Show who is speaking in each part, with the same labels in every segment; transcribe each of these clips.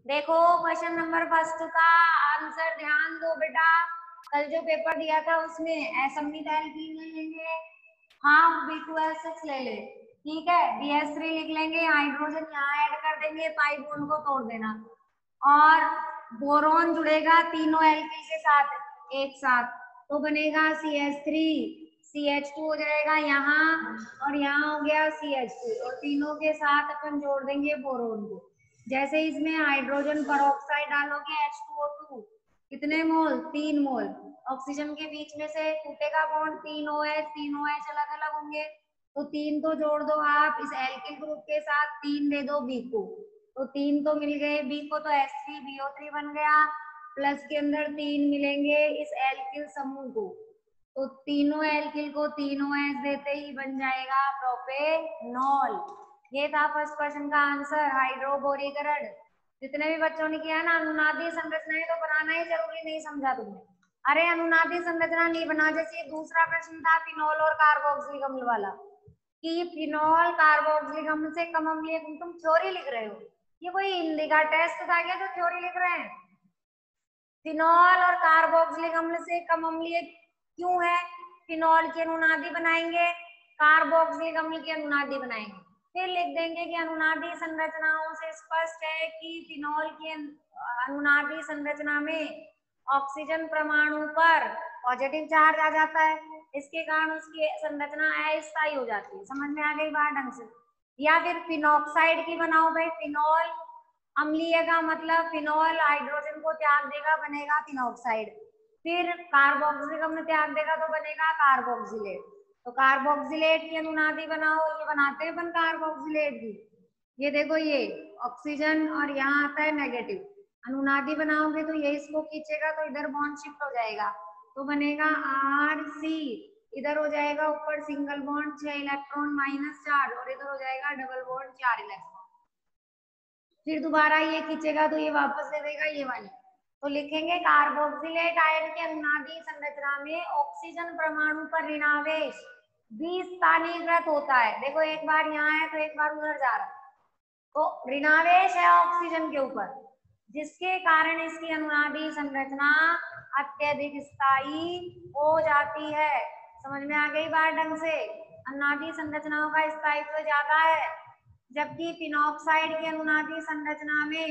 Speaker 1: देखो question number first का answer ध्यान दो बेटा। कल जो पेपर दिया था उसमें असमित एल्कीन ले लेंगे, हाफ B2H6 ले ले, ठीक है, BH3 लिख लेंगे, हाइड्रोजन यहाँ ऐड कर देंगे, पाई बॉन्ड को तोड़ देना, और बोरॉन जुड़ेगा तीनों एल्किल के साथ एक साथ, तो बनेगा CH3, CH2 हो जाएगा यहाँ, और यहाँ हो गया CH2, और तीनों के साथ अपन जोड़ देंगे बोरोन को। जैसे इसमें हाइड्रोजन परऑक्साइड डालोगे H2O2, कितने मोल? 3 मोल। ऑक्सीजन के बीच में से टूटेगा बॉन्ड, 3 OH, 3 OH अलग अलग होंगे, तो 3 तो जोड़ दो आप इस एल्किल ग्रुप के साथ, 3 दे दो B को, तो 3 तो मिल गए B को, तो H3BO3 बन गया, प्लस के अंदर 3 मिलेंगे इस एल्किल समूह को, तो तीनों एल्किल को 3 OH देते ही बन जाएगा प्रोपेनॉल। ये था फर्स्ट क्वेश्चन का आंसर, हाइड्रोबोरीकरण। जितने भी बच्चों ने किया ना अनुनादी संरचनाएं, तो बनाना ही जरूरी नहीं समझा तुमने। अरे अनुनादी संरचना नहीं बना, जैसे दूसरा प्रश्न था फिनॉल और कार्बोक्सिलिक अम्ल वाला, कि फिनॉल कार्बोक्सिलिक अम्ल से कम अम्लीय, तुम थ्योरी लिख रहे हो, ये कोई हिंदी का टेस्ट था क्या जो थ्योरी लिख रहे हैं? फिनॉल और कार्बोक्सिलिक अम्ल से कम अम्लीय क्यों है? फिनॉल की अनुनादी बनाएंगे, कार्बोक्सिलिक अम्ल की अनुनादी बनाएंगे, फिर लिख देंगे कि अनुनादी संरचनाओं से स्पष्ट है कि फिनॉल की अनुनादी संरचना में ऑक्सीजन परमाणु पर पॉजिटिव चार्ज आ जाता है, इसके कारण उसकी संरचना अस्थायी हो जाती है। समझ में आ गई बात ढंग से? या फिर फिनॉक्साइड की बनाओ भाई, फिनॉल अम्लीय का मतलब फिनॉल हाइड्रोजन को त्याग देगा, बनेगा फिनॉक्साइड, फिर कार्बोक्सिलिक अम्ल त्याग देगा तो बनेगा कार्बोक्सिलेट, तो कार्बोक्सिलेट की अनुनादी बनाओ, ये बनाते हैं अपन कार्बोक्सिलेट की, ये देखो ये ऑक्सीजन और यहाँ आता है नेगेटिव, अनुनादी बनाओगे तो ये इसको खींचेगा तो इधर बॉन्ड शिफ्ट हो जाएगा, तो बनेगा RC, इधर हो जाएगा ऊपर सिंगल बॉन्ड 6 इलेक्ट्रॉन -4, और इधर हो जाएगा डबल बॉन्ड 4 इलेक्ट्रॉन, फिर दोबारा ये खींचेगा तो ये वापस दे देगा ये वाली, तो लिखेंगे कार्बोक्सिलेट आयन की अनुनादी संरचना में ऑक्सीजन परमाणु पर ऋणावेश 20 स्थानीयकृत होता है। देखो एक बार यहाँ है तो एक बार उधर जा रहा है, तो ऋणावेश है ऑक्सीजन के ऊपर, जिसके कारण इसकी अनुनादी संरचना अत्यधिक स्थायी हो जाती है। समझ में आ गई बात ढंग से? अनुनादी संरचनाओं का स्थायित्व ज्यादा है, जबकि फिनॉक्साइड की अनुनादी संरचना में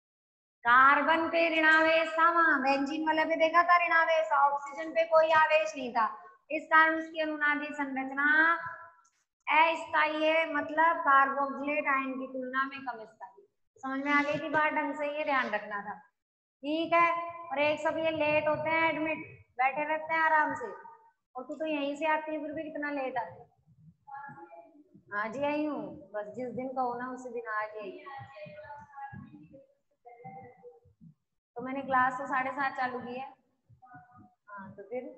Speaker 1: कार्बन पे ऋणावेश था, वहां बेंजीन वाले पे देखा था ऋणावेश, ऑक्सीजन पे कोई आवेश नहीं था, इस कारण उसकी अनुनादी संरचना अस्थायी है, मतलब कार्बोक्सिलेट आयन की तुलना में कम स्थायी। समझ में आ गई थी बात ढंग से? ये ध्यान रखना था, ठीक है। और एक सब ये लेट होते हैं एडमिट, बैठे रहते हैं आराम से, और तू तो यहीं से आती है फिर भी कितना लेट आती है। आज ही आई हूँ, बस जिस दिन कहो ना उसी दिन आज ही आई हूँ। तो मैंने क्लास तो 7:30 चालू की है। हाँ तो फिर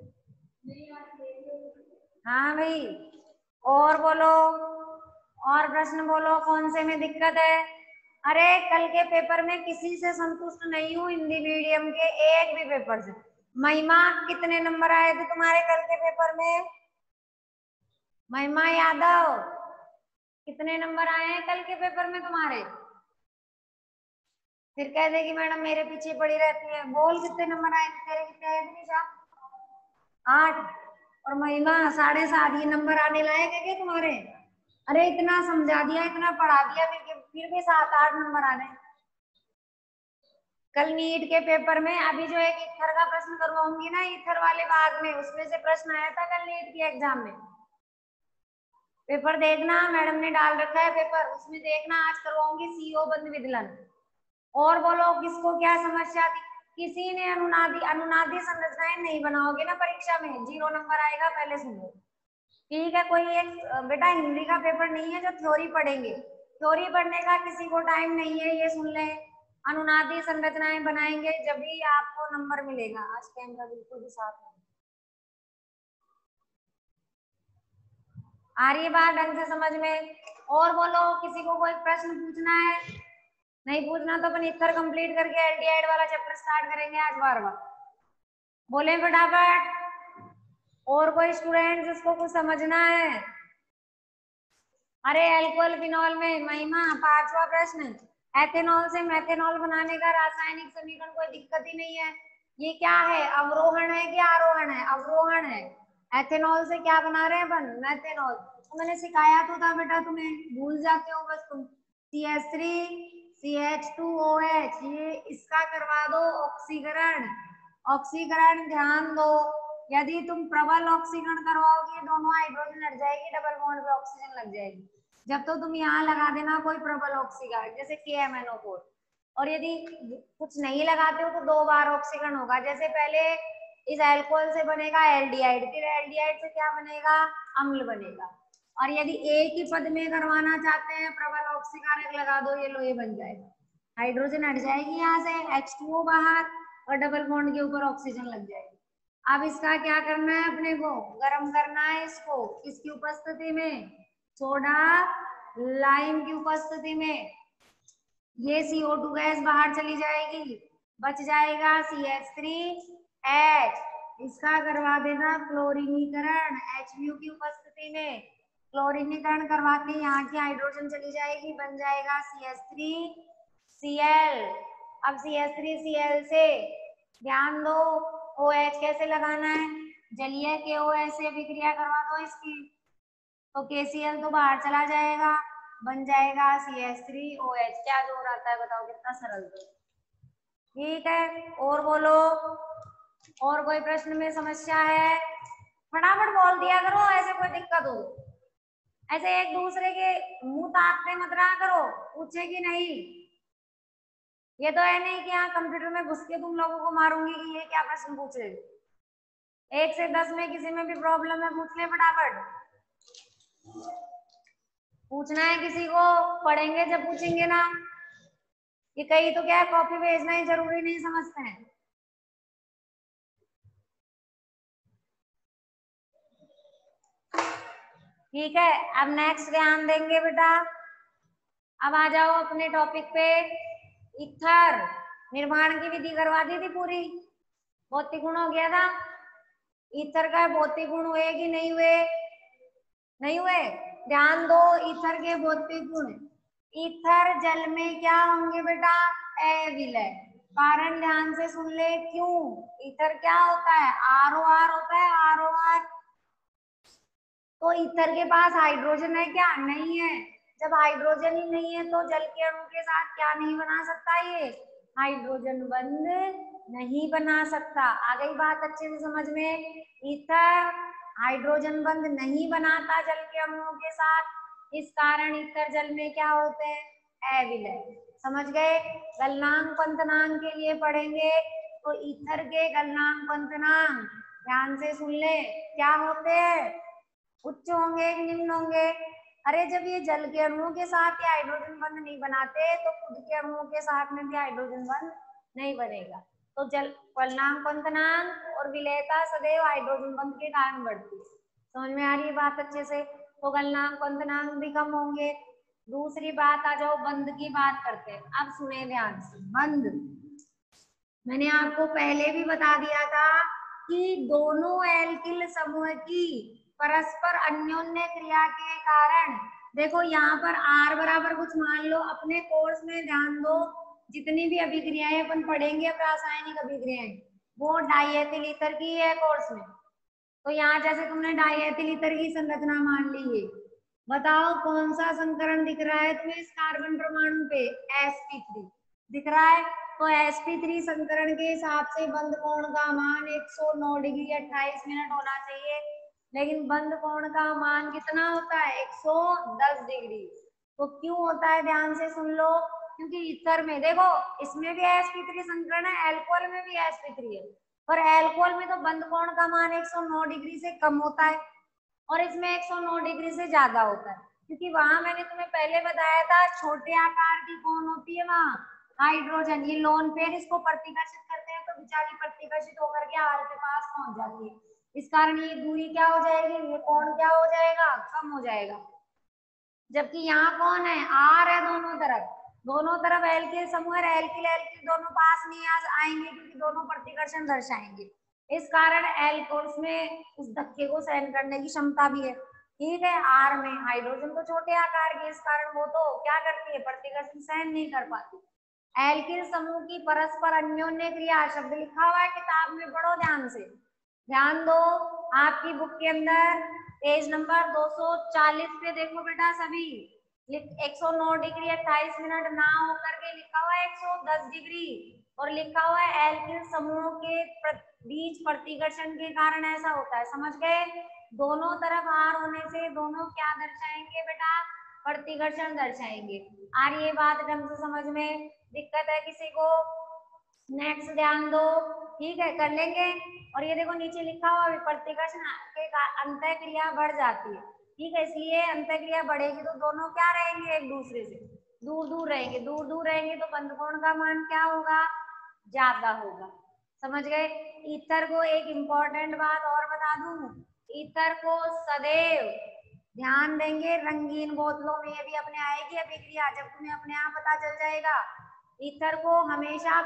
Speaker 1: हाँ भाई, और बोलो, और प्रश्न बोलो, कौन से में दिक्कत है? अरे कल के पेपर में किसी से संतुष्ट नहीं हूँ, हिंदी मीडियम के एक भी पेपर से। महिमा कितने नंबर आए थे तुम्हारे कल के पेपर में? महिमा यादव कितने नंबर आए हैं कल के पेपर में तुम्हारे? फिर कह देगी मैडम मेरे पीछे पड़ी रहती है। बोल कितने नंबर आए थे तेरे? कितने आए थे निशा? 8। और महिमा 7.5। ये नंबर आने लायक है क्या तुम्हारे? अरे इतना समझा दिया, इतना पढ़ा दिया, फिर भी 7-8 नंबर आ गए। कल नीट के पेपर में अभी जो एक ईथर का प्रश्न करवाऊंगी ना, ईथर वाले भाग में, उसमें से प्रश्न आया था कल नीट के एग्जाम में। पेपर देखना, मैडम ने डाल रखा है पेपर, उसमें देखना, आज करवाऊंगी CO बंद विदलन। और बोलो किसको क्या समस्या थी? किसी ने अनुनादी संरचनाएं नहीं बनाओगे ना परीक्षा में 0 नंबर आएगा, पहले सुनो, ठीक है। कोई एक बेटा हिंदी का पेपर नहीं है जो थ्योरी पढ़ेंगे, थ्योरी पढ़ने का किसी को टाइम नहीं है, ये सुन ले। अनुनादी संरचनाएं बनाएंगे जब भी आपको नंबर मिलेगा। आज कैमरा बिल्कुल भी साफ नहीं आ रही है बात ढंग से समझ में? और बोलो, किसी को कोई प्रश्न पूछना है? नहीं पूछना तो अपन इथर कंप्लीट करके एल्डिहाइड वाला चैप्टर स्टार्ट करेंगे आज बार-बार। बोले फटाफट। और कोई स्टूडेंट जिसको कुछ समझना है? अरे अल्कोहल फिनॉल में महिमा 5वां प्रश्न, एथेनॉल से मेथेनॉल बनाने का रासायनिक समीकरण, कोई दिक्कत ही नहीं है। ये क्या है, अवरोहण है कि आरोहण है? अवरोहण है। एथेनॉल से क्या बना रहे हैं अपन, मेथेनॉल। तो मैंने सिखाया तो था बेटा, तुम्हें भूल जाते हो बस तुम। CH3CH2OH, ये इसका करवा दो ऑक्सीकरण। ऑक्सीकरण ध्यान दो, यदि तुम प्रबल ऑक्सीकरण करवाओगे दोनों हाइड्रोजन हट जाएगी, डबल बॉन्ड पे ऑक्सीजन लग जाएगी। जब तो तुम यहाँ लगा देना कोई प्रबल ऑक्सीकरण, जैसे KMnO4। और यदि कुछ नहीं लगाते हो तो 2 बार ऑक्सीकरण होगा। जैसे पहले इस अल्कोहल से बनेगा एल्डिहाइड, फिर एल्डिहाइड से क्या बनेगा, अम्ल बनेगा। और यदि एक ही पद में करवाना चाहते हैं प्रबल ऑक्सीकारक लगा दो, ये लो ये बन जाएगा। हाइड्रोजन हट जाएगी यहाँ से, H2O बाहर, और डबल बॉन्ड के ऊपर ऑक्सीजन लग जाएगी। अब इसका क्या करना है, अपने को गर्म करना है इसको, किसकी उपस्थिति में, सोडा लाइम की उपस्थिति में। ये CO2 गैस बाहर चली जाएगी, बच जाएगा CH3H। इसका करवा देना क्लोरीनीकरण HU की उपस्थिति में। क्लोरीनीकरण करवा के यहाँ की हाइड्रोजन चली जाएगी, बन जाएगा CH3Cl। अब CH3Cl से ध्यान दो, OH कैसे लगाना है, जलीय KOH से अभिक्रिया करवा दो इसकी, तो KCl तो बाहर चला जाएगा, बन जाएगा CH3OH। क्या जोड़ आता है बताओ, कितना सरल। तो ठीक है, और बोलो, और कोई प्रश्न में समस्या है, फटाफट बोल दिया करो, ऐसे कोई दिक्कत हो ऐसे एक दूसरे के मुंह ताकते मत रहा करो, पूछे कि नहीं। ये तो है नहीं कि यहाँ कंप्यूटर में घुस के तुम लोगों को मारूंगी कि ये क्या प्रश्न पूछे। 1 से 10 में किसी में भी प्रॉब्लम है पूछ ले फटाफट। पूछना है किसी को, पढ़ेंगे जब पूछेंगे ना। ये कहीं तो क्या है, कॉपी भेजना ही जरूरी नहीं समझते हैं। ठीक है, अब नेक्स्ट ध्यान देंगे बेटा। अब आ जाओ अपने टॉपिक पे। ईथर निर्माण की विधि करवा दी थी पूरी, भौतिक गुण हो गया था। ईथर का भौतिक गुण हुए कि नहीं हुए, नहीं हुए। ध्यान दो, ईथर के भौतिक गुण। ईथर जल में क्या होंगे बेटा, अविलय। कारण ध्यान से सुन ले, क्यों, ईथर क्या होता है, ROR होता है, ROR। तो ईथर के पास हाइड्रोजन है क्या, नहीं है। जब हाइड्रोजन ही नहीं है तो जल के अणु के साथ क्या नहीं बना सकता, ये हाइड्रोजन बंध नहीं बना सकता। आ गई बात अच्छे से समझ में। ईथर हाइड्रोजन बंध नहीं बनाता जल के अणुओं के साथ, इस कारण ईथर जल में क्या होते हैं, अविलय। समझ गए। गलनांक पंथनांक के लिए पढ़ेंगे तो ईथर के गलनांक पंथनांक ध्यान से सुन ले, क्या होते हैं, उच्च होंगे कि निम्न होंगे। अरे जब ये जल के अणुओं के साथ ये हाइड्रोजन बंध नहीं बनाते तो खुद के अणुओं के साथ में भी हाइड्रोजन बंध नहीं बनेगा। तो जल गलनांक पंथनांक और विलेयता सदैव हाइड्रोजन बंध के कारण बढ़ती है। समझ में आ रही है बात अच्छे से। तो गलनांक पंथनांक भी कम होंगे। दूसरी बात, आ जाओ बंध की बात करते हैं। अब सुने ध्यान से, बंध मैंने आपको पहले भी बता दिया था कि दोनों एल्किल समूह की परस्पर अन्योन्य क्रिया के कारण, देखो यहाँ पर R बराबर कुछ मान लो, अपने कोर्स में ध्यान दो, जितनी भी अभिक्रियाएं अपन पढ़ेंगे रासायनिक अभिक्रियाएं, वो डाइएथिल ईथर की है कोर्स में। तो यहाँ जैसे तुमने डाइएथिल ईथर की संरचना मान ली है, बताओ कौन सा संकरण दिख रहा है तुम्हें इस कार्बन परमाणु पे, sp3 दिख रहा है। तो sp3 संकरण के हिसाब से बंध कोण का मान 109 डिग्री 28 मिनट होना चाहिए, लेकिन बंध कोण का मान कितना होता है, 110 डिग्री। तो क्यों होता है, ध्यान से सुन लो, क्योंकि ईथर में देखो, इसमें भी sp3 संकरण है, एल्कोहल में भी sp3 है, पर एल्कोहल में तो बंध कोण का मान 109 डिग्री से कम होता है और इसमें 109 डिग्री से ज्यादा होता है, क्योंकि वहां मैंने तुम्हें पहले बताया था छोटे आकार की कौन होती है, वहां हाइड्रोजन, ये लोन पेयर इसको प्रतिकर्षित करते हैं तो बेचारी प्रतिकर्षित होकर के R के पास पहुंच जाती है। इस कारण ये दूरी क्या हो जाएगी, ये कोण क्या हो जाएगा, कम हो जाएगा। जबकि यहाँ कौन है, R है दोनों तरफ एल्किल समूह है, एल्किल एल्किल दोनों पास नहीं आएंगे क्योंकि दोनों प्रतिकर्षण दर्शाएंगे। इस कारण एल्कोस में उस धक्के को सहन करने की क्षमता भी है। ठीक है। आर में हाइड्रोजन तो छोटे आकार के, इस कारण वो तो क्या करती है, प्रतिकर्षण सहन नहीं कर पाती। एल्किल समूह की परस्पर अन्योन्य क्रिया, शब्द लिखा हुआ है किताब में, पढ़ो ध्यान से, ध्यान दो। आपकी बुक के अंदर पेज नंबर 240 पे देखो बेटा सभी, 109 डिग्री 28 मिनट ना होकर के लिखा हुआ है 110 डिग्री, और लिखा हुआ है एल्किल समूह के बीच प्रतिकर्षण के कारण ऐसा होता है। समझ गए? दोनों तरफ आर होने से दोनों क्या दर्शाएंगे बेटा, प्रतिकर्षण दर्शाएंगे। आर ये बात ढंग से समझ में दिक्कत है किसी को? नेक्स्ट ध्यान दो, ठीक है, कर लेंगे। और ये देखो नीचे लिखा हुआ प्रतिकर्षण के अंतः क्रिया बढ़ जाती है, ठीक है, इसलिए अंतः क्रिया बढ़ेगी तो दोनों क्या रहेंगे, एक दूसरे से दूर दूर रहेंगे, दूर दूर रहेंगे तो बंधकोण का मान क्या होगा, ज्यादा होगा। समझ गए? ईथर को एक इम्पोर्टेंट बात और बता दूं, ईथर को सदैव ध्यान देंगे, रंगीन बोतलों में ये भी अपने आएगी अभिक्रिया, जब तुम्हें अपने आप पता चल जाएगा। ईथर को हमेशा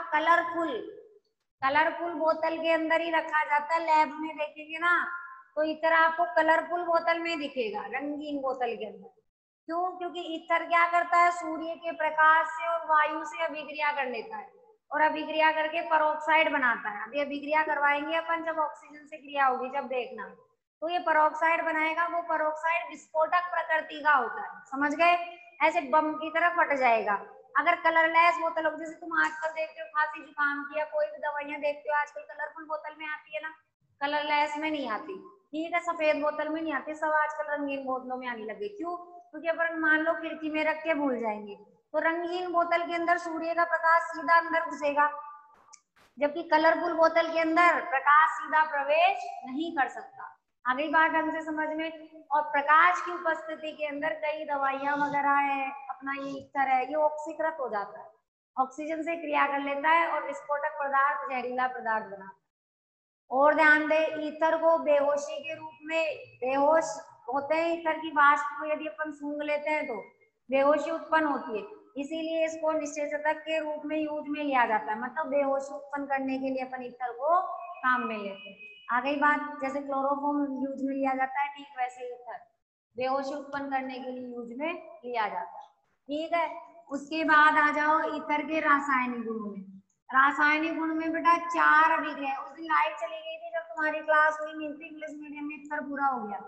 Speaker 1: कलरफुल बोतल के अंदर ही रखा जाता है। लैब में देखेंगे ना तो ईथर आपको कलरफुल बोतल में दिखेगा, रंगीन बोतल के अंदर। क्यों? क्योंकि ईथर क्या करता है, सूर्य के प्रकाश से और वायु से अभिक्रिया कर लेता है, और अभिक्रिया करके परोक्साइड बनाता है। अभी अभिक्रिया करवाएंगे अपन जब ऑक्सीजन से क्रिया होगी, जब देखना, तो ये परोक्साइड बनाएगा। वो परोक्साइड विस्फोटक प्रकृति का होता है, समझ गए? ऐसे बम की तरह फट जाएगा। अगर कलरलेस बोतल हो, जैसे तुम आजकल देखते हो खांसी जुकाम की या कोई भी दवाइयां देखते हो आजकल कलरफुल बोतल में आती है ना, कलरलेस में नहीं आती, ठीक है, सफेद बोतल में नहीं आती, सब आजकल रंगीन बोतलों में आने लगे। क्यों? क्योंकि अपन मान लो खिड़की में रख के भूल जाएंगे, तो रंगीन बोतल के अंदर सूर्य का प्रकाश सीधा अंदर घुसेगा, जबकि कलरफुल बोतल के अंदर प्रकाश सीधा प्रवेश नहीं कर सकता। आगे बात ढंग से समझ में? और प्रकाश की उपस्थिति के अंदर कई दवाइयां वगैरह है, अपना ये ईथर है, ये ऑक्सीकृत हो जाता है, ऑक्सीजन से क्रिया कर लेता है और विस्फोटक पदार्थ, जहरीला पदार्थ बनाता है। और ध्यान दे, ईथर को बेहोशी के रूप में, बेहोश होते हैं ईथर की वाष्प को यदि अपन सूंघ लेते हैं तो बेहोशी उत्पन्न होती है, इसीलिए इसको निश्चेतक के रूप में यूज में लिया जाता है। मतलब बेहोशी उत्पन्न करने के लिए अपन ईथर को काम में लेते हैं। आ गई बात? जैसे क्लोरोफॉर्म यूज में लिया जाता है, ठीक वैसे ईथर बेहोशी उत्पन्न करने के लिए यूज में लिया जाता है, ठीक है। उसके बाद आ जाओ ईथर के रासायनिक गुणों में। रासायनिक गुण में बेटा 4 अभिक्रिया। उस दिन लाइट चली गई थी जब तुम्हारी क्लास हुई नहीं थी इंग्लिश मीडियम में, ईथर पूरा हो गया।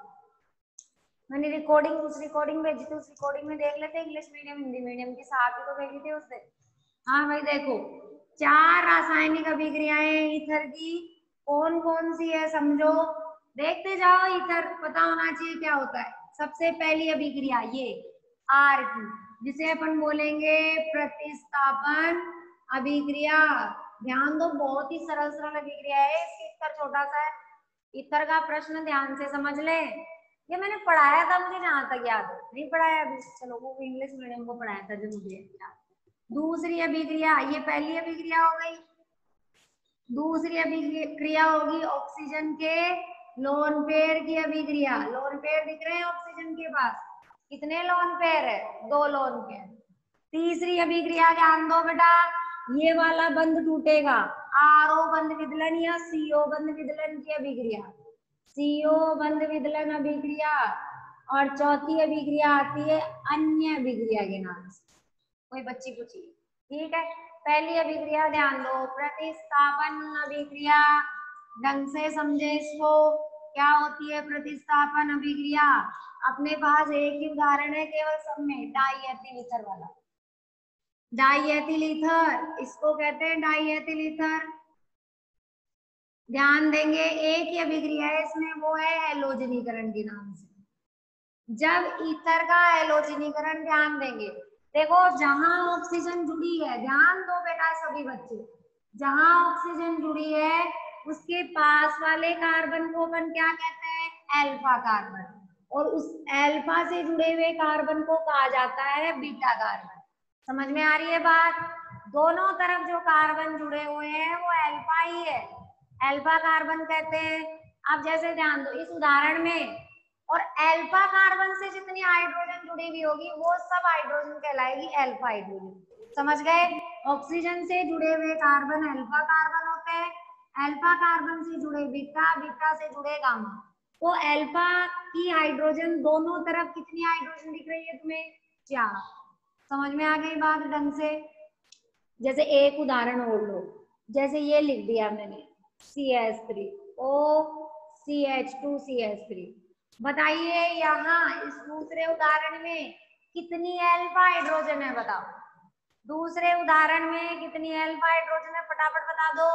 Speaker 1: मैंने रिकॉर्डिंग, उस रिकॉर्डिंग भेजी थी, उस रिकॉर्डिंग में देख लेते इंग्लिश मीडियम हिंदी मीडियम की साथ ही तो भेजी थी उस दिन। हाँ भाई देखो, 4 रासायनिक अभिक्रियाएं ईथर की, कौन कौन सी है समझो, देखते जाओ, ईथर पता होना चाहिए क्या होता है। सबसे पहली अभिक्रिया ये आर की, जिसे अपन बोलेंगे प्रतिस्थापन अभिक्रिया। ध्यान दो, बहुत ही सरल सरल अभिक्रिया है, इसकी ईथर छोटा सा है। ईथर का प्रश्न ध्यान से समझ ले, ये मैंने पढ़ाया था, मुझे जहां तक याद है, नहीं पढ़ाया अभी, चलो वो इंग्लिश मीडियम को पढ़ाया था जो मुझे याद। दूसरी अभिक्रिया, ये पहली अभिक्रिया हो गई। दूसरी अभिक्रिया होगी ऑक्सीजन के लोन पेयर की अभिक्रिया। लोन पेयर दिख रहे हैं ऑक्सीजन के पास, कितने लोन पेयर है, 2 लोन पेयर। तीसरी अभिक्रिया ध्यान दो बेटा, ये वाला बंध टूटेगा, आरओ बंध विदलन या सीओ बंध विदलन की अभिक्रिया, सीओ बंध विदलन अभिक्रिया। और चौथी अभिक्रिया आती है अन्य अभिक्रिया के नाम से, कोई बच्ची पूछी, ठीक है। पहली अभिक्रिया ध्यान दो, प्रतिस्थापन अभिक्रिया, ढंग से समझे इसको, क्या होती है प्रतिस्थापन अभिक्रिया। अपने पास एक ही उदाहरण है केवल सब में, डाई एथिल ईथर वाला, डाई एथिल ईथर, इसको कहते हैं डाई एथिल ईथर। ध्यान देंगे एक ही अभिक्रिया है इसमें, वो है हैलोजनीकरण के नाम से। जब ईथर का हैलोजनीकरण, ध्यान देंगे, देखो जहां ऑक्सीजन जुड़ी है, ध्यान दो बेटा सभी बच्चे, जहां ऑक्सीजन जुड़ी है उसके पास वाले कार्बन को अपन क्या कहते हैं, अल्फा कार्बन, और उस अल्फा से जुड़े हुए कार्बन को कहा जाता है बीटा कार्बन। समझ में आ रही है बात? दोनों तरफ जो कार्बन जुड़े हुए हैं वो अल्फा ही है, अल्फा कार्बन कहते हैं। अब जैसे ध्यान दो इस उदाहरण में, और अल्फा कार्बन से जितनी हाइड्रोजन जुड़ी हुई होगी वो सब हाइड्रोजन कहलाएगी अल्फा हाइड्रोजन। समझ गए? ऑक्सीजन से जुड़े हुए कार्बन अल्फा कार्बन होते हैं, अल्फा कार्बन से जुड़े बीटा, बीटा से जुड़े गामा। तो अल्फा की हाइड्रोजन दोनों तरफ कितनी हाइड्रोजन दिख रही है तुम्हें? 4। समझ में आ गई बात ढंग से? जैसे एक उदाहरण और लो, जैसे ये लिख दिया मैंने CH3 OCH2CH3। बताइए यहाँ इस दूसरे उदाहरण में कितनी अल्फा हाइड्रोजन है? बताओ दूसरे उदाहरण में कितनी अल्फा हाइड्रोजन है, फटाफट बता दो।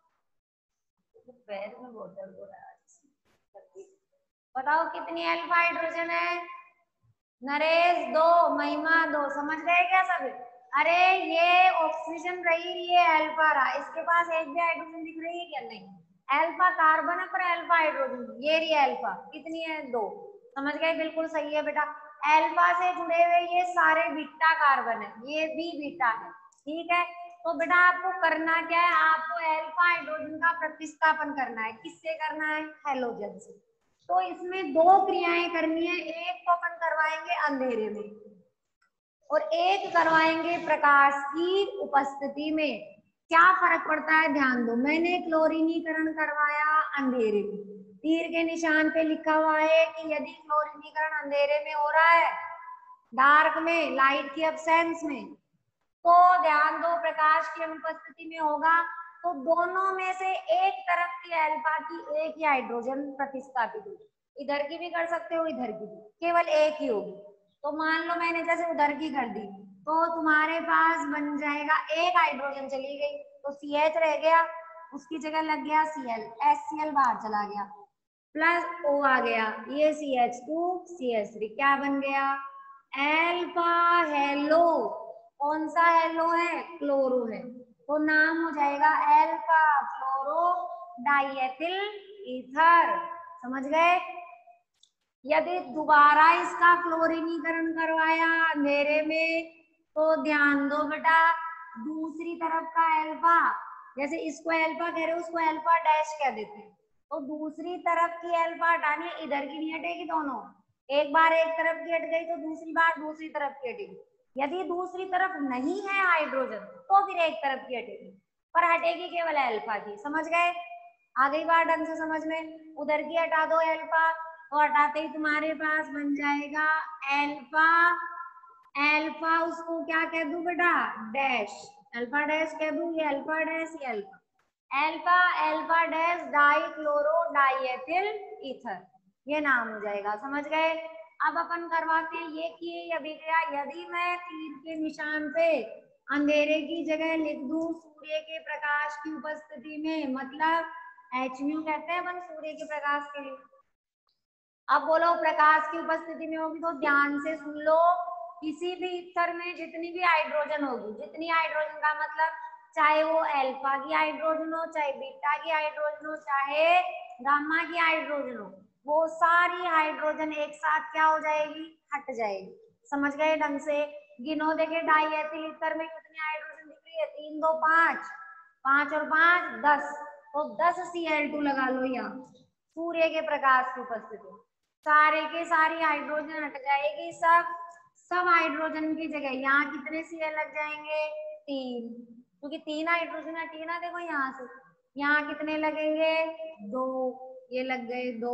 Speaker 1: पैर में बहुत दर्द हो रहा है, बताओ कितनी अल्फा हाइड्रोजन है? नरेश 2, महिमा 2। समझ गए क्या सब? अरे ये ऑक्सीजन रही, ये अल्फा रहा, इसके पास एक भी हाइड्रोजन दिख रही है क्या? नहीं। अल्फा कार्बन है पर अल्फा हाइड्रोजन, ये रही अल्फा, कितनी है? 2। समझ गए? बिल्कुल सही है बेटा। अल्फा से जुड़े हुए ये सारे बीटा कार्बन है, ये भी बीटा है, ठीक है। तो बेटा आपको करना क्या है, आपको अल्फा हाइड्रोजन का प्रतिस्थापन करना है। किससे करना है? हैलोजन से। तो इसमें 2 क्रियाएं करनी है, एक तो अपन करवाएंगे अंधेरे में और एक करवाएंगे प्रकाश की उपस्थिति में। क्या फर्क पड़ता है ध्यान दो। मैंने क्लोरीनीकरण करवाया अंधेरे में, तीर के निशान पे लिखा हुआ है कि यदि क्लोरीनीकरण अंधेरे में हो रहा है, डार्क में, लाइट की एब्सेंस में, तो ध्यान दो प्रकाश की अनुपस्थिति में होगा तो दोनों में से एक तरफ की अल्फा की एक ही हाइड्रोजन प्रतिस्थापित होगी। इधर की भी कर सकते हो, इधर की भी, केवल एक ही होगी। तो मान लो मैंने जैसे उधर की कर दी तो तुम्हारे पास बन जाएगा एक हाइड्रोजन चली गई तो CH रह गया, उसकी जगह लग गया Cl, HCl बाहर चला गया, प्लस O आ गया, ये CH2 CH3 क्या बन गया? Alpha halo. कौन सा हेलो है? क्लोरो है, तो नाम हो जाएगा अल्फा क्लोरो डाइएथिल ईथर। समझ गए? यदि दोबारा इसका क्लोरीनीकरण करवाया अंधेरे में तो ध्यान दो बेटा, दूसरी तरफ का अल्फा, जैसे इसको अल्फा कह रहे हो उसको अल्फा डैश कह देते हैं, तो दूसरी तरफ की अल्फा हटानी, इधर की नहीं हटेगी दोनों, एक बार एक तरफ की हट गई तो दूसरी बार दूसरी तरफ की हटेगी। यदि दूसरी तरफ नहीं है हाइड्रोजन तो फिर एक तरफ की हटेगी, पर हटेगी केवल अल्फा की। समझ गए? आ गई बात ढंग से समझ में? उधर की हटा दो अल्फा, तो हटाते ही तुम्हारे पास बन जाएगा अल्फा, अल्फा उसको क्या कह दूं बेटा? डैश, अल्फा डैश कह दूं, ये अल्फा डैश, ये alpha, alpha alpha dash dichloro diethyl ether, ये नाम हो जाएगा। समझ गए? अब अपन करवाते हैं ये किए अभिक्रिया। यदि मैं तीर के निशान पे अंधेरे की जगह लिख दूं सूर्य के प्रकाश की उपस्थिति में, मतलब HU कहते हैं अपन सूर्य के प्रकाश के लिए। अब बोलो प्रकाश की उपस्थिति में होगी तो ध्यान से सुन लो, किसी भी ईथर में जितनी भी हाइड्रोजन होगी, जितनी हाइड्रोजन का मतलब चाहे वो अल्फा की हाइड्रोजन हो, चाहे बीटा की हाइड्रोजन हो, चाहे गामा की हाइड्रोजन हो, वो सारी हाइड्रोजन एक साथ क्या हो जाएगी? हट जाएगी। समझ गए ढंग से? गिनो देखे डाइएथिल ईथर में कितनी हाइड्रोजन दिख रही है? 3 2 5, 5 और 5 10, तो 10 Cl2 लगा लो यहाँ सूर्य के प्रकाश की उपस्थिति में, सारे के सारी हाइड्रोजन हट जाएगी, सब हाइड्रोजन की जगह यहाँ कितने Cl लग जाएंगे? 3, क्योंकि 3 हाइड्रोजन हटी ना, देखो यहाँ से, यहाँ कितने लगेंगे? 2, ये लग गए 2,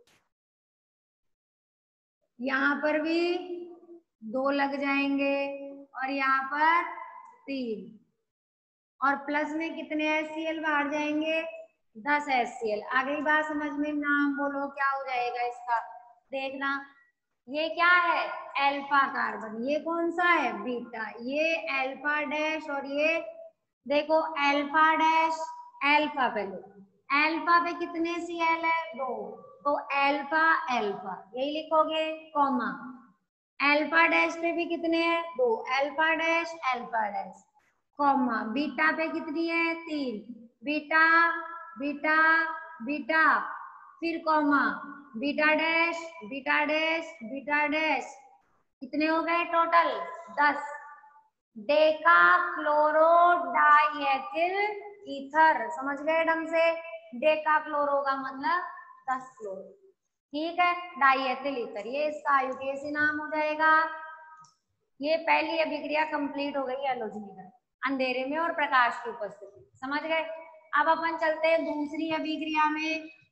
Speaker 1: यहाँ पर भी 2 लग जाएंगे और यहाँ पर 3, और प्लस में कितने HCl बाहर जाएंगे? 10 HCl। आ गई बात समझ में? नाम बोलो क्या हो जाएगा इसका? देखना, ये क्या है? अल्फा कार्बन, ये कौन सा है? बीटा, ये अल्फा डैश, और ये देखो अल्फा डैश, अल्फा पे लो, अल्फा पे कितने Cl है? 2, तो अल्फा अल्फा यही लिखोगे, कॉमा, अल्फा डैश पे भी कितने हैं? 2, अल्फा डैश, कॉमा, बीटा पे कितनी है? 3, बीटा बीटा बीटा, फिर comma, beta dash beta dash beta dash, कितने हो गए total? 10, decachloro diethyl ether. समझ गए ढंग से? डेका क्लोरो का मतलब 10 क्लोरो, ठीक है, डाइएथिल ईथर, ये इसका आयुकेसी नाम हो जाएगा। ये पहली अभिक्रिया कंप्लीट हो गई हैलोजनीकरण अंधेरे में और प्रकाश की उपस्थिति। समझ गए? अब अपन चलते हैं दूसरी अभिक्रिया में।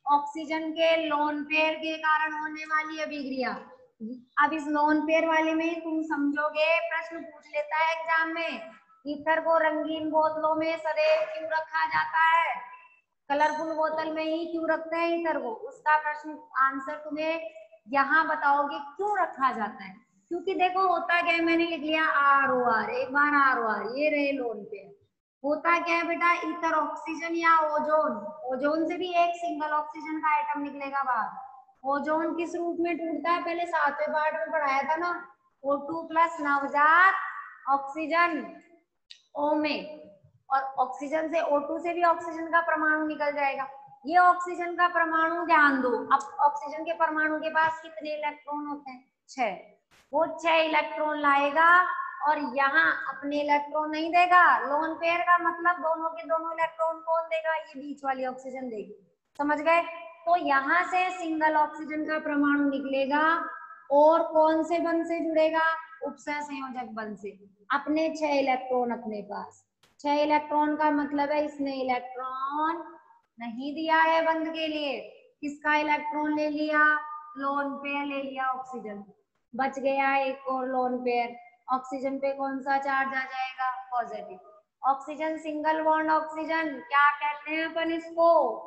Speaker 1: ऑक्सीजन के लोन पेयर के कारण होने वाली अभिक्रिया। अब इस लोन पेयर वाले में तुम समझोगे, प्रश्न पूछ लेता है एग्जाम में, ईथर को रंगीन बोतलों में सदैव क्यों रखा जाता है, कलरफुल बोतल में ही क्यों रखते हैं ईथर को, उसका प्रश्न आंसर तुम्हें यहाँ बताओगे क्यों रखा जाता है। क्योंकि देखो होता क्या है, मैंने लिख लिया ROR, एक बार ROR, ये रहे लोन पेयर। होता क्या है बेटा, ईथर ऑक्सीजन या ओजोन, ओजोन से भी एक सिंगल ऑक्सीजन का आइटम निकलेगा बाहर। ओजोन किस रूप में टूटता है, पहले 7वें पार्ट में पढ़ाया था ना, O2 प्लस नवजात ऑक्सीजन O में, और ऑक्सीजन से O2 से भी ऑक्सीजन का परमाणु निकल जाएगा। ये ऑक्सीजन का परमाणु ध्यान दो, अब ऑक्सीजन के परमाणु के पास कितने इलेक्ट्रॉन होते हैं, 6, वो 6 इलेक्ट्रॉन लाएगा और यहाँ अपने इलेक्ट्रॉन नहीं देगा। लोन पेयर का मतलब दोनों के दोनों इलेक्ट्रॉन कौन देगा, ये बीच वाली ऑक्सीजन देगी, समझ गए। तो यहाँ से सिंगल ऑक्सीजन का परमाणु निकलेगा और कौन से बंध से जुड़ेगा, उपसह संयोजक बंध से, अपने 6 इलेक्ट्रॉन अपने पास। 6 इलेक्ट्रॉन का मतलब है इसने इलेक्ट्रॉन नहीं दिया है बंध के लिए, किसका इलेक्ट्रॉन ले लिया, लोन पेयर ले लिया ऑक्सीजन, बच गया एक और लोन पेयर। ऑक्सीजन पे कौन सा चार्ज आ जाएगा, positive. Oxygen single bond oxygen, क्या कहते हैं अपन इसको,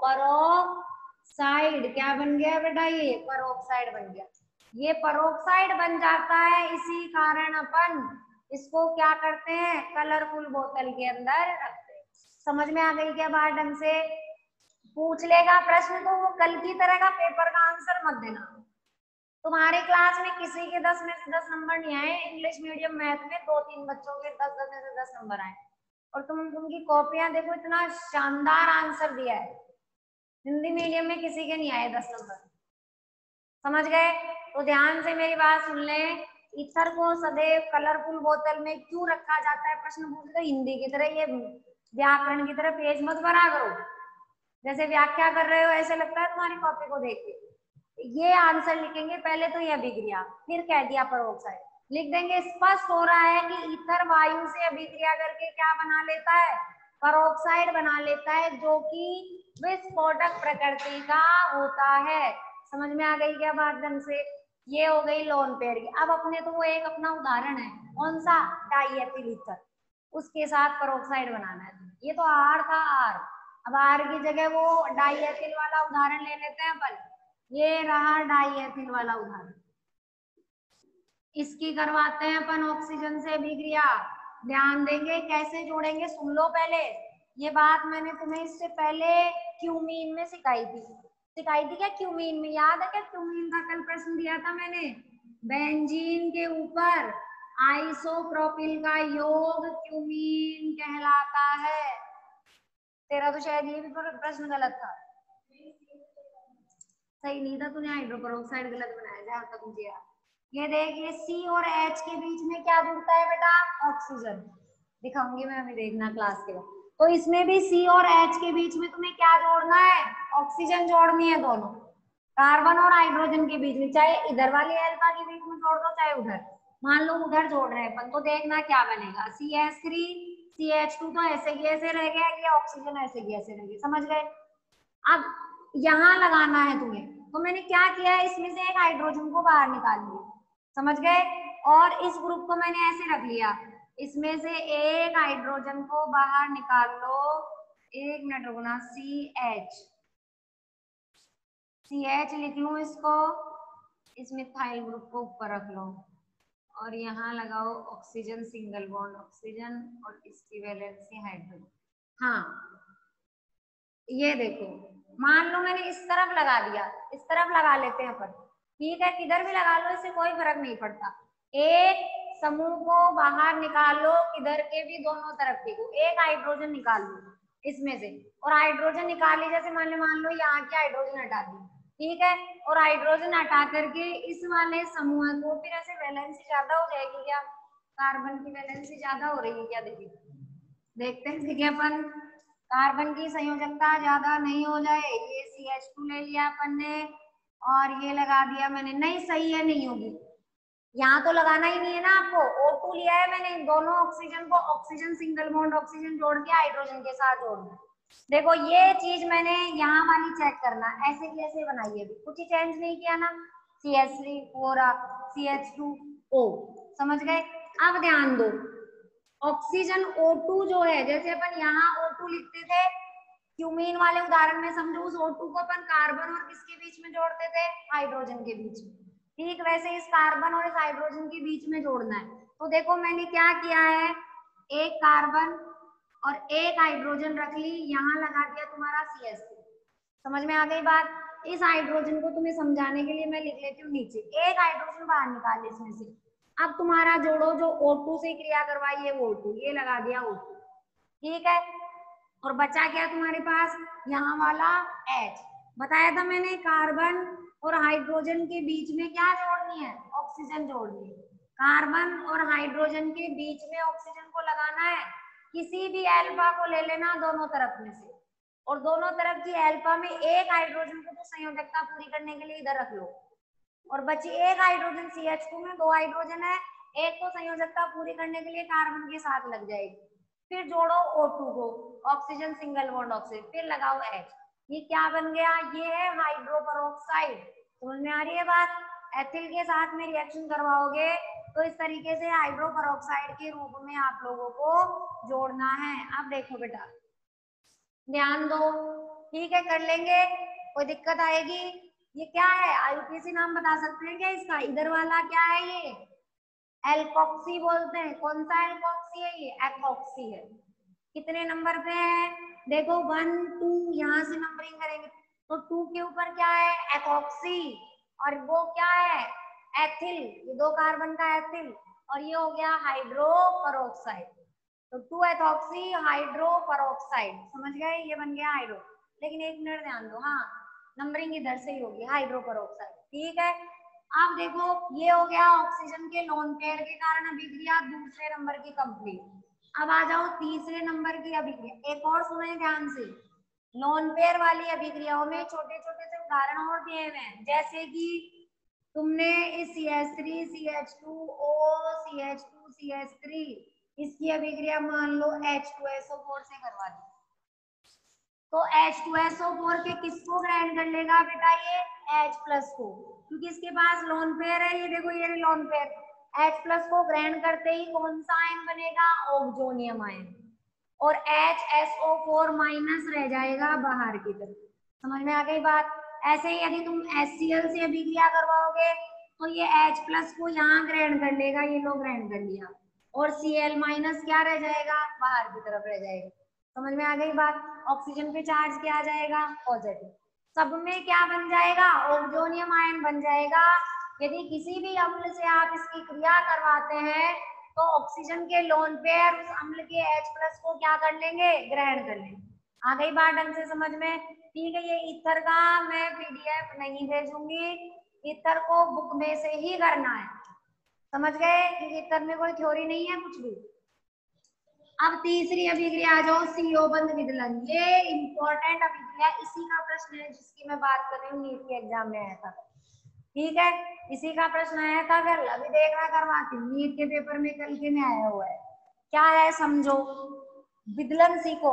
Speaker 1: परोक्साइड। क्या बन गया बेटा, ये परोक्साइड बन गया। ये परोक्साइड बन जाता है, इसी कारण अपन इसको क्या करते हैं, कलरफुल बोतल के अंदर रखते हैं। समझ में आ गई क्या बात, ढंग से पूछ लेगा प्रश्न तो वो कल की तरह का पेपर का आंसर मत देना। तुम्हारे क्लास में किसी के 10 में से 10 नंबर नहीं आए, इंग्लिश मीडियम मैथ में 2-3 बच्चों के 10 में से 10 नंबर आए, और उनकी कॉपियां देखो, इतना शानदार आंसर दिया है। हिंदी मीडियम में किसी के नहीं आए 10 नंबर, समझ गए। तो ध्यान से मेरी बात सुन ले, ईथर को सदैव कलरफुल बोतल में क्यों रखा जाता है, प्रश्न पूछ तो हिंदी की तरह, ये व्याकरण की तरह पेज मत भरा करो, जैसे व्याख्या कर रहे हो ऐसे लगता है तुम्हारी कॉपी को देख के। ये आंसर लिखेंगे, पहले तो ये अभिक्रिया, फिर कह दिया परोक्साइड, लिख देंगे स्पष्ट हो रहा है कि ईथर वायु से अभिक्रिया करके क्या बना लेता है, परोक्साइड बना लेता है, जो कि विस्फोटक प्रकृति का होता है। समझ में आ गई क्या बात ढंग से, ये हो गई लोन पेयर की। अब अपने तो वो एक अपना उदाहरण है, कौन सा, डाइएथिल ईथर, उसके साथ परोक्साइड बनाना है। ये तो R था, R, अब R की जगह वो डाइएथिल वाला उदाहरण ले लेते हैं अपन। ये रहा डाइएथिल वाला उदाहरण, इसकी करवाते हैं अपन ऑक्सीजन से अभिक्रिया। ध्यान देंगे कैसे जोड़ेंगे, सुन लो पहले, ये बात मैंने तुम्हें इससे पहले क्यूमीन में सिखाई थी क्या, क्यूमीन में याद है क्या, क्यूमीन का कल प्रश्न दिया था मैंने, बेंजीन के ऊपर आइसोप्रोपिल का योग क्यूमीन कहलाता है। तेरा तो शायद ये भी प्रश्न गलत था, सही नहीं था, तूने हाइड्रोपरोक्साइड गलत बनाया जहां तक मुझे याद। ये देख, ये C और H के बीच में क्या जुड़ता है बेटा, ऑक्सीजन, दिखाऊंगी मैं अभी, देखना क्लास के बाद। तो इसमें भी C और H के बीच में तुम्हें क्या जोड़ना है, ऑक्सीजन जोड़नी है, दोनों कार्बन और हाइड्रोजन के बीच में, चाहे इधर वाली एल्फा के बीच में जोड़ दो चाहे उधर, मान लो उधर जोड़ रहे हैं अपन, तो देखना क्या बनेगा, CH3 CH2 तो ऐसे ही ऐसे रह गया, ये ऑक्सीजन ऐसे ही ऐसे रह गया, समझ गए। अब यहाँ लगाना है तुम्हें, तो मैंने क्या किया है, इसमें से एक हाइड्रोजन को बाहर निकाल लिया, समझ गए, और इस ग्रुप को मैंने ऐसे रख लिया, इसमें से एक हाइड्रोजन को बाहर निकाल लो, एक मिनट रुकना, CH लिख लूं इसको, इस मिथाइल ग्रुप को ऊपर रख लो, और यहाँ लगाओ ऑक्सीजन सिंगल बॉन्ड ऑक्सीजन, और इसकी वैलेंसी हाइड्रोजन। हाँ ये देखो, मान लो मैंने इस तरफ लगा दिया, इस तरफ लगा लेते हैं अपन, ठीक है, किधर भी लगा लो, इससे कोई फर्क नहीं पड़ता। एक समूह को बाहर निकाल लो, किधर के भी दोनों तरफ के को, एक हाइड्रोजन निकाल लो इसमें से, और हाइड्रोजन निकाल ली, जैसे मान लो यहाँ के हाइड्रोजन हटा दी, ठीक है, और हाइड्रोजन हटा करके इस वाले समूह को, फिर ऐसे वैलेंसी ज्यादा हो जाएगी क्या, कार्बन की वैलेंसी ज्यादा हो रही है क्या, देखिए देखते हैं, ठीक है, अपन कार्बन की संयोजकता ज्यादा नहीं हो जाए, ये CH2 ले लिया अपन ने, और ये लगा दिया मैंने, नहीं सही है, नहीं होगी, यहाँ तो लगाना ही नहीं है ना आपको, O2 लिया है मैंने, दोनों ऑक्सीजन को ऑक्सीजन सिंगल बॉन्ड ऑक्सीजन जोड़ के हाइड्रोजन के साथ जोड़ना, देखो ये चीज मैंने यहाँ वाली चेक करना, ऐसे की ऐसे बनाई है, कुछ ही चेंज नहीं किया ना, CH3 CH2O, समझ गए। अब ध्यान दो, ऑक्सीजन O2 जो है, जैसे अपन यहाँ O2 लिखते थे क्यूमीन वाले उदाहरण में, समझो उस O2 को अपन कार्बन और किसके बीच में जोड़ते थे, हाइड्रोजन के बीच में। ठीक वैसे इस कार्बन और इस हाइड्रोजन के बीच में जोड़ना है। तो देखो मैंने क्या किया है, एक कार्बन और एक हाइड्रोजन रख ली, यहाँ लगा दिया तुम्हारा CH3। समझ में आ गई बात। इस हाइड्रोजन को तुम्हें समझाने के लिए मैं लिख लेती हूँ नीचे, एक हाइड्रोजन बाहर निकाल इसमें से। अब तुम्हारा जोड़ो जो O2 से क्रिया करवाई है वो O2, ये लगा दिया O2, ठीक है। और बचा क्या तुम्हारे पास, यहाँ वाला H। बताया था मैंने कार्बन और हाइड्रोजन के बीच में क्या जोड़नी है, ऑक्सीजन जोड़नी है। कार्बन और हाइड्रोजन के बीच में ऑक्सीजन को लगाना है। किसी भी एल्फा को ले लेना दोनों तरफ में से, और दोनों तरफ की एल्फा में एक हाइड्रोजन को तो संयोजकता पूरी करने के लिए इधर रख लो, और बची एक हाइड्रोजन CH2 में दो हाइड्रोजन है, एक तो संयोजकता पूरी करने के लिए कार्बन के साथ लग जाएगी। फिर जोड़ो O2 को, ऑक्सीजन सिंगल बॉन्ड ऑक्सीजन, फिर लगाओ H। ये क्या बन गया, ये है हाइड्रोपरऑक्साइड। समझ में आ रही है बात। एथिल के साथ में रिएक्शन करवाओगे तो इस तरीके से हाइड्रोपरऑक्साइड के रूप में आप लोगों को जोड़ना है। अब देखो बेटा ध्यान दो, ठीक है कर लेंगे, कोई दिक्कत आएगी। ये क्या है, IUPAC नाम बता सकते हैं क्या इसका, इधर वाला क्या है, ये एल्कोक्सी बोलते हैं। कौन सा एल्कोक्सी है, ये एकोक्सी है। कितने नंबर पे है, देखो 1 2, यहाँ से नंबरिंग करेंगे तो 2 के ऊपर क्या है, एकोक्सी, और वो क्या है, एथिल, ये दो कार्बन का एथिल, और ये हो गया हाइड्रोपरऑक्साइड। तो 2 एथॉक्सी हाइड्रोपरऑक्साइड, समझ गए, ये बन गया हाइड्रो। लेकिन एक मिनट ध्यान दो, हाँ नंबरिंग इधर से ही होगी, हाइड्रोपरऑक्साइड, ठीक है। अब देखो ये हो गया ऑक्सीजन के लोन पेयर के कारण अभिक्रिया दूसरे नंबर की कंप्लीट। अब आ जाओ तीसरे नंबर की अभिक्रिया, एक और सुने ध्यान से। लोन पेयर वाली अभिक्रियाओं में छोटे छोटे से उदाहरण और दिए हुए हैं, जैसे कि तुमने इस CH3 CH2O CH2 CH3 इसकी अभिक्रिया मान लो H2SO4 से करवा दी, तो H2SO4 के किसको ग्राइंड कर लेगा बेटा, ये H प्लस को, क्योंकि इसके पास लोन पेयर है। ये देखो ये लोन पेयर, H प्लस को ग्राइंड करते ही कौन सा आयन बनेगा, ऑक्सोनियम आयन, और HSO4 माइनस रह जाएगा बाहर की तरफ। समझ में आ गई बात। ऐसे ही यदि तुम HCl से अभिक्रिया करवाओगे तो ये H प्लस को यहाँ ग्राइंड कर लेगा, ये लो ग्राइंड कर लिया, और Cl माइनस क्या रह जाएगा, बाहर की तरफ रह जाएगा। समझ में आ गई बात। ऑक्सीजन पे चार्ज क्या आ जाएगा, पॉजिटिव। सब में क्या बन जाएगा, ऑक्सोनियम आयन बन जाएगा। यदि किसी भी अम्ल से आप इसकी क्रिया करवाते हैं तो ऑक्सीजन के लोन पेयर उस अम्ल के H प्लस को क्या कर लेंगे, ग्रहण कर लेंगे। आ गई बात ढंग से समझ में, ठीक है। ये ईथर का मैं PDF नहीं भेजूंगी, ईथर को बुक में से ही करना है, समझ गए, क्योंकि ईथर में कोई थ्योरी नहीं है कुछ भी। अब तीसरी अभिक्रिया आ जाओ, CO बंध विदलन। ये इंपॉर्टेंट अभिक्रिया, इसी का प्रश्न है जिसकी मैं बात कर रही हूँ, नीट के एग्जाम में आया था, ठीक है। इसी का प्रश्न आया था, अगर अभी देखना करवाती हूँ, नीट के पेपर में कल के में आया हुआ है। क्या है समझो, विदलन सीखो,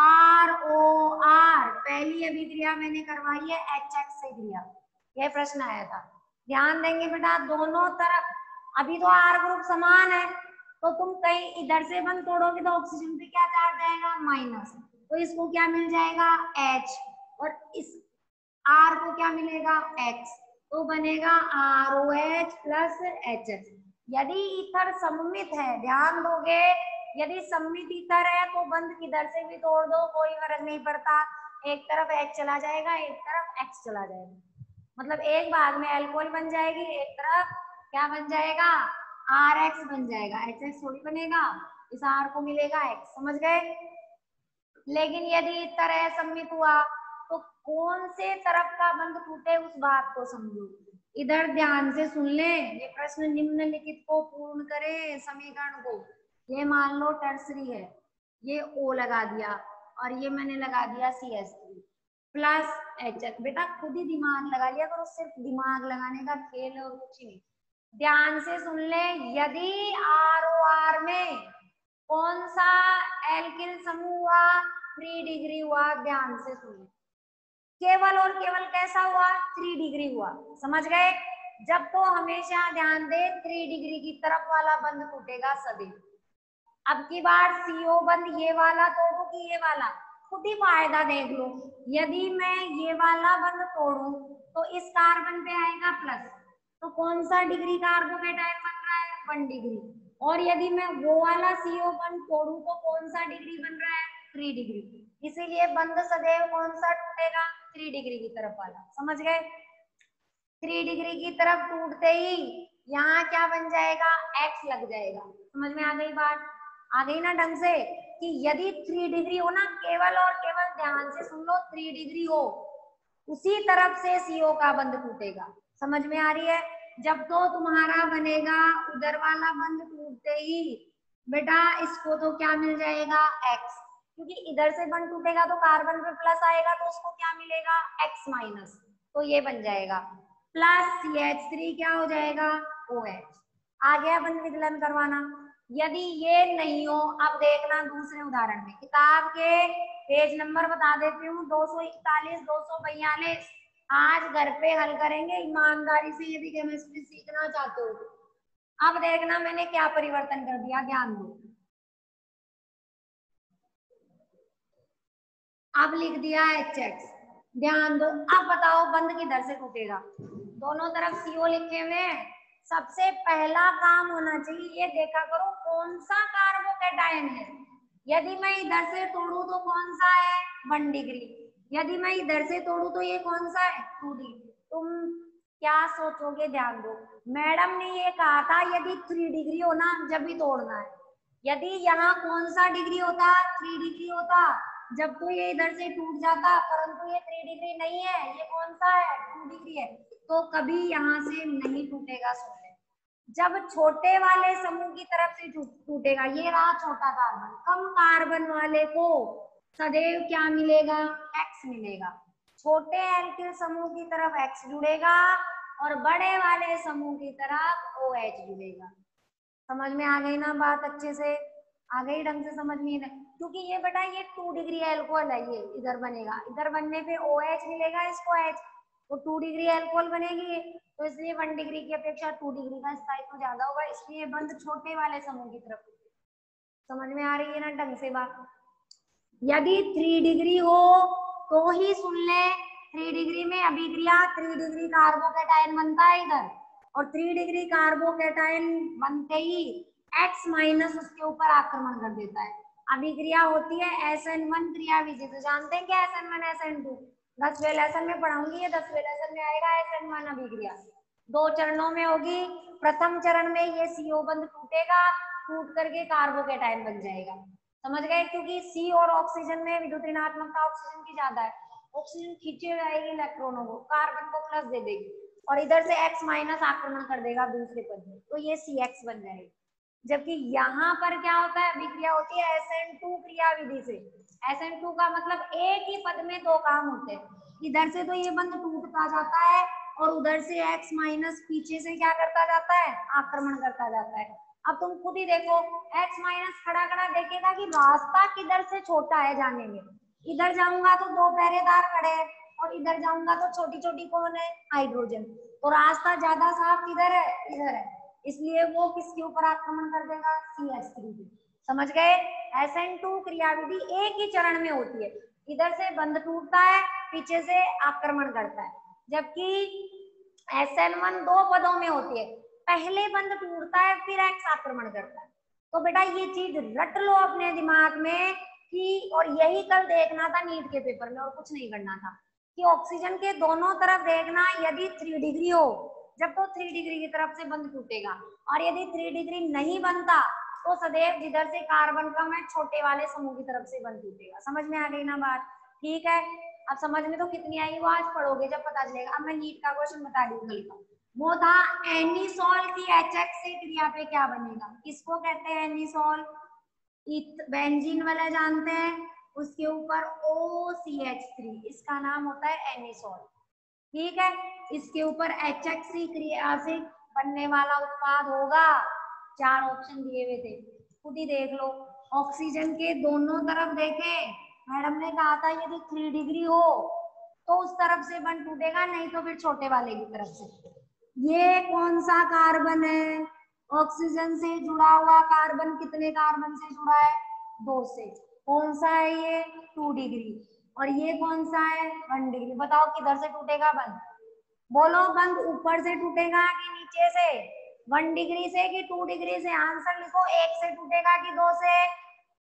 Speaker 1: ROR पहली अभिक्रिया मैंने करवाई है HX से क्रिया, यह प्रश्न आया था। ध्यान देंगे बेटा दोनों तरफ, अभी तो R ग्रुप समान है, तो तुम कहीं इधर से बंद तोड़ोगे तो ऑक्सीजन पे क्या चार्ज आएगा, माइनस, तो इसको क्या मिल जाएगा, H, और इस R को क्या मिलेगा, X, तो बनेगा ROH प्लस HH। यदि ईथर सममित है, ध्यान दोगे, यदि सममित ईथर है तो बंद किधर से भी तोड़ दो कोई फर्क नहीं पड़ता, एक तरफ H चला जाएगा एक तरफ X चला जाएगा, मतलब एक भाग में अल्कोहल बन जाएगी, एक तरफ क्या बन जाएगा, RX बन जाएगा, HX थोड़ी बनेगा, इस R को मिलेगा X, समझ गए। लेकिन यदि इस तरह सम्मित हुआ तो कौन से तरफ का बंध टूटे उस बात को समझो। इधर ध्यान से सुन ले, ये प्रश्न निम्नलिखित को पूर्ण करे समीकरण को। ये मान लो टर्सरी है, ये O लगा दिया और ये मैंने लगा दिया CH3 प्लस HH। बेटा खुद ही दिमाग लगा लिया करो, सिर्फ दिमाग लगाने का खेल है और कुछ नहीं। ध्यान से सुन ले, यदि ROR में कौन सा एल्किल समूह हुआ? 3 डिग्री हुआ। ध्यान से सुनिए, केवल और केवल कैसा हुआ? 3 डिग्री हुआ। समझ गए? जब तो हमेशा ध्यान दे 3 डिग्री की तरफ वाला बंध टूटेगा सदैव। अब की बार CO बंद ये वाला तोड़ू कि ये वाला, खुद ही फायदा देख लो। यदि मैं ये वाला बंद तोड़ू तो इस कार्बन पे आएगा प्लस, तो कौन सा डिग्री कार्बोकेटायन बन रहा है? 1 डिग्री। और यदि मैं वो वाला CO बंद तोड़ू तो कौन सा डिग्री बन रहा है? 3 डिग्री। इसीलिए बंद सदैव कौन सा टूटेगा? 3 डिग्री की तरफ वाला। समझ गए? 3 डिग्री की तरफ टूटते ही यहाँ क्या बन जाएगा? X लग जाएगा। समझ में आ गई बात? आ गई ना ढंग से? कि यदि 3 डिग्री हो ना, केवल और केवल ध्यान से सुन लो, 3 डिग्री हो उसी तरफ से CO का बंध टूटेगा। समझ में आ रही है? जब तो तुम्हारा बनेगा उधर वाला बंध टूटते ही बेटा इसको तो क्या मिल जाएगा? X, क्योंकि इधर से बंध टूटेगा तो कार्बन पे प्लस आएगा तो उसको क्या मिलेगा? X minus. तो ये बन जाएगा प्लस CH3 क्या हो जाएगा? OH। आ गया बंध विदलन करवाना। यदि ये नहीं हो, अब देखना दूसरे उदाहरण में, किताब के पेज नंबर बता देती हूँ, 241 242। आज घर पे हल करेंगे ईमानदारी से यदि केमिस्ट्री सीखना चाहते हो। अब देखना मैंने क्या परिवर्तन कर दिया, ध्यान दो। अब लिख दिया HX। ध्यान दो, अब बताओ बंध किधर से टूटेगा? दोनों तरफ CO लिखे हुए हैं। सबसे पहला काम होना चाहिए ये देखा करो कौन सा कार्बोकेटायन है। यदि मैं इधर से तोड़ू तो कौन सा है? 1 डिग्री। यदि मैं इधर से तोड़ू तो ये कौन सा है? 2 डिग्री। तुम क्या सोचोगे? ध्यान दो, मैडम ने ये कहा था यदि 3 डिग्री हो ना जब भी तोड़ना है। यदि यहाँ कौन सा डिग्री होता? 3 डिग्री होता, जब तो ये इधर से टूट जाता, परंतु ये 3 डिग्री नहीं है, ये कौन सा है? 2 डिग्री है, तो कभी यहाँ से नहीं टूटेगा। सुन ले, जब छोटे वाले समूह की तरफ से टूटेगा, ये रहा छोटा कार्बन, कम कार्बन वाले को सदैव क्या मिलेगा? X मिलेगा। छोटे एल्किल समूह की तरफ X जुड़ेगा और बड़े वाले समूह की तरफ OH जुड़ेगा। समझ में आ गई ना बात? अच्छे से आ गई ढंग से समझ में? क्योंकि ये बेटा ये 2 डिग्री एल्कोहल है, ये इधर बनेगा, इधर बनने पे OH मिलेगा इसको H, तो 2 डिग्री एल्कोहल बनेगी, तो इसलिए 1 डिग्री की अपेक्षा 2 डिग्री का स्थायित्व ज्यादा होगा, इसलिए बंध छोटे वाले समूह की तरफ। समझ में आ रही है ना ढंग से बात? यदि 3 डिग्री हो तो ही सुन ले, 3 डिग्री में अभिक्रिया 3 डिग्री कार्बोकेटायन बनता है इधर, और 3 डिग्री कार्बोकेटायन बनते ही X माइनस उसके ऊपर आक्रमण कर देता है। अभिक्रिया होती है SN1 क्रिया विधि से। जानते हैं क्या SN1 SN2? 10वें लेसन में पढ़ाऊंगी, ये 10वें लेसन में आएगा SN1 अभिक्रिया। 2 चरणों में होगी। प्रथम चरण में ये CO बंध टूटेगा, टूट करके कार्बोकेटायन बन जाएगा। समझ गए? क्योंकि C और ऑक्सीजन में विद्युत ऋणात्मकता ऑक्सीजन की ज्यादा है, ऑक्सीजन खींचे जाएगी इलेक्ट्रॉनों को, कार्बन को प्लस दे देगी और इधर से X माइनस आक्रमण कर देगा दूसरे पद में, तो ये CX बन जाएगी। जबकि यहाँ पर क्या होता है? अभिक्रिया होती है SN2 क्रिया विधि से। SN2 का मतलब एक ही पद में 2 काम होते हैं, इधर से तो ये बंध टूटता जाता है और उधर से X माइनस पीछे से क्या करता जाता है? आक्रमण करता जाता है। अब तुम खुद ही देखो, X माइनस खड़ा खड़ा देखेगा कि रास्ता किधर से छोटा है जाने में। इधर जाऊंगा तो 2 पहरेदार खड़े हैं और इधर जाऊंगा तो छोटी छोटी कौन है? हाइड्रोजन। तो रास्ता ज्यादा साफ किधर है? इधर है, इसलिए वो किसके ऊपर आक्रमण कर देगा? CH3 पे। समझ गए? SN2 क्रियाविधि एक ही चरण में होती है, इधर से बंध टूटता है, पीछे से आक्रमण करता है, जबकि SN1 2 पदों में होती है, पहले बंध टूटता है फिर X आक्रमण करता है। तो बेटा ये चीज रट लो अपने दिमाग में कि, और यही कल देखना था नीट के पेपर में और कुछ नहीं करना था, कि ऑक्सीजन के दोनों तरफ देखना, यदि 3 डिग्री हो जब तो 3 डिग्री की तरफ से बंध टूटेगा, और यदि 3 डिग्री नहीं बनता तो सदैव जिधर से कार्बन कम है छोटे वाले समूह की तरफ से बंध टूटेगा। समझ में आ गई ना बात? ठीक है, अब समझ में तो कितनी आई वो आज पढ़ोगे जब पता चलेगा। अब मैं नीट का क्वेश्चन बता दी कल का, वो था एनिसोल की HX से क्रिया पे क्या बनेगा? किसको कहते हैं एनिसोल? बेंजीन वाला जानते हैं, उसके ऊपर OCH3, इसका नाम होता है एनिसोल। ठीक है, इसके ऊपर HX क्रिया से बनने वाला उत्पाद होगा। 4 ऑप्शन दिए हुए थे, खुद ही देख लो। ऑक्सीजन के दोनों तरफ देखे, मैडम ने कहा था यदि 3 डिग्री हो तो उस तरफ से बंध टूटेगा, नहीं तो फिर छोटे वाले की तरफ से। ये कौन सा कार्बन है? ऑक्सीजन से जुड़ा हुआ कार्बन कितने कार्बन से जुड़ा है? 2 से। कौन सा है ये? 2 डिग्री। और ये कौन सा है? 1 डिग्री। बताओ किधर से टूटेगा बंध? बोलो, बंध ऊपर से टूटेगा कि नीचे से? 1 डिग्री से कि 2 डिग्री से? आंसर लिखो, 1 से टूटेगा कि 2 से?